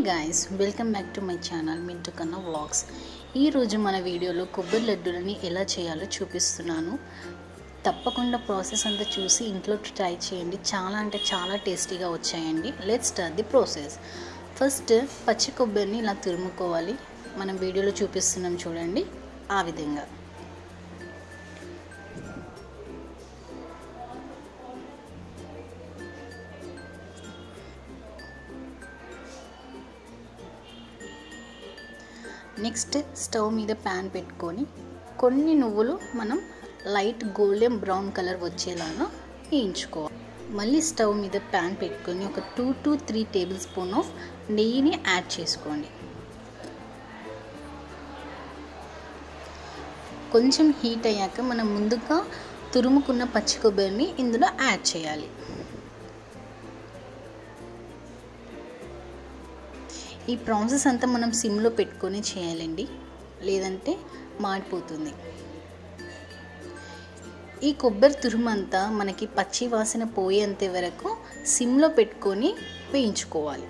guys, welcome back to my channel Mintu Kanna Vlogs. ఈ రోజు మన వీడియోలో కొబ్బరి లడ్డూలని ఎలా చేయాలో చూపిస్తున్నాను. తప్పకుండా ప్రాసెస్ అంతా చూసి ఇంట్లో ట్రై చేయండి. చాలా అంటే చాలా టేస్టీగా వచ్చాయండి. Let's start the process. First పచ్చి కొబ్బరిని ఇలా తురుముకోవాలి. మనం వీడియోలో చూపిస్తున్నాం చూడండి, ఆ విధంగా. నెక్స్ట్ స్టవ్ మీద ప్యాన్ పెట్టుకొని కొన్ని నువ్వులు మనం లైట్ గోల్డెన్ బ్రౌన్ కలర్ వచ్చేలాగా వేయించుకోవాలి. మళ్ళీ స్టవ్ మీద ప్యాన్ పెట్టుకొని ఒక 2 to 3 టేబుల్ స్పూన్ ఆఫ్ నెయ్యిని యాడ్ చేసుకోండి. కొంచెం హీట్ అయ్యాక మనం ముందుగా తురుముకున్న పచ్చి కొబ్బరిని ఇందులో యాడ్ చేయాలి. ఈ ప్రాసెస్ అంతా మనం సిమ్లో పెట్టుకొని చేయాలండి, లేదంటే మాడిపోతుంది. ఈ కొబ్బరి తురుమంతా మనకి పచ్చి వాసన పోయేంత వరకు సిమ్లో పెట్టుకొని వేయించుకోవాలి.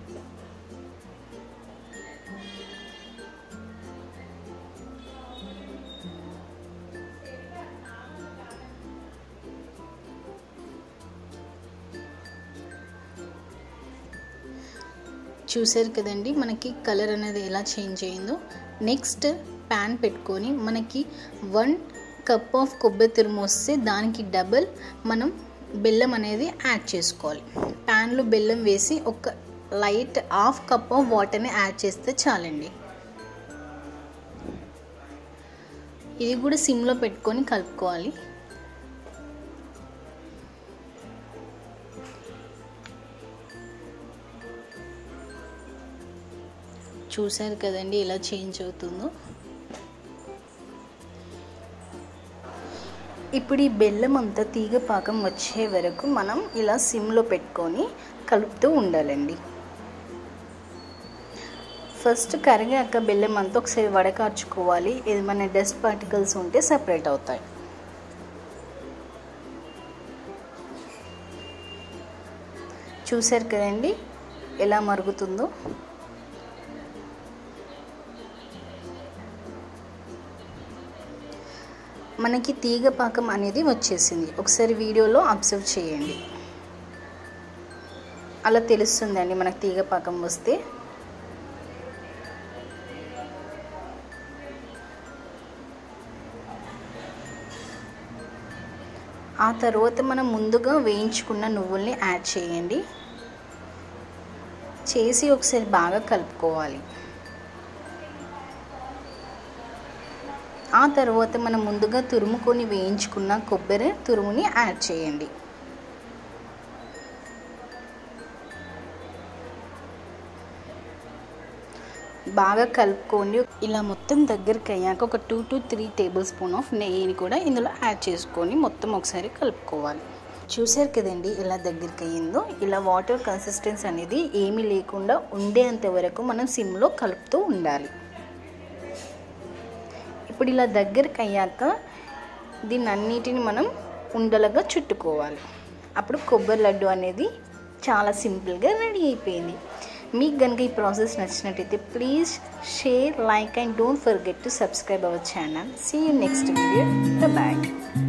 చూసారు కదండి మనకి కలర్ అనేది ఎలా చేంజ్ అయిందో. నెక్స్ట్ ప్యాన్ పెట్టుకొని మనకి 1 కప్ ఆఫ్ కొబ్బరి తురుము వస్తే దానికి డబుల్ మనం బెల్లం అనేది యాడ్ చేసుకోవాలి. ప్యాన్లో బెల్లం వేసి ఒక లైట్ 1/2 కప్ ఆఫ్ వాటర్ని యాడ్ చేస్తే చాలండి. ఇది కూడా సిమ్లో పెట్టుకొని కలుపుకోవాలి. చూసారు కదండి ఎలా చేంజ్ అవుతుందో. ఇప్పుడు ఈ బెల్లం అంతా తీగ పాకం వచ్చే వరకు మనం ఇలా సిమ్లో పెట్టుకొని కలుపుతూ ఉండాలండి. ఫస్ట్ కరిగాక బెల్లం అంతా ఒకసారి వడకార్చుకోవాలి. ఏమైనా డస్ట్ పార్టికల్స్ ఉంటే సపరేట్ అవుతాయి. చూసారు కదండి ఎలా మరుగుతుందో. మనకి తీగ పాకం అనేది వచ్చేసింది. ఒకసారి వీడియోలో అబ్జర్వ్ చేయండి, అలా తెలుస్తుందండి మనకి తీగ పాకం వస్తే. ఆ తర్వాత మనం ముందుగా వేయించుకున్న నువ్వుల్ని యాడ్ చేయండి. చేసి ఒకసారి బాగా కలుపుకోవాలి. ఆ తర్వాత మనం ముందుగా తురుముకొని వేయించుకున్న కొబ్బరి తురుముని యాడ్ చేయండి. బాగా కలుపుకోండి. ఇలా మొత్తం దగ్గరికి అయ్యాక ఒక 2 to 3 టేబుల్ స్పూన్ ఆఫ్ నెయ్యిని కూడా ఇందులో యాడ్ చేసుకొని మొత్తం ఒకసారి కలుపుకోవాలి. చూసారు కదండి ఎలా దగ్గరికి అయ్యిందో. ఇలా వాటర్ కన్సిస్టెన్సీ అనేది ఏమీ లేకుండా ఉండేంత వరకు మనం సిమ్లో కలుపుతూ ఉండాలి. ఇప్పుడు ఇలా దగ్గరికి అయ్యాక దీన్ని అన్నిటిని మనం ఉండలుగా చుట్టుకోవాలి. అప్పుడు కొబ్బరి లడ్డు అనేది చాలా సింపుల్గా రెడీ అయిపోయింది. మీకు కనుక ఈ ప్రాసెస్ నచ్చినట్టయితే please share, like and don't forget to subscribe our channel. See you next video. Bye.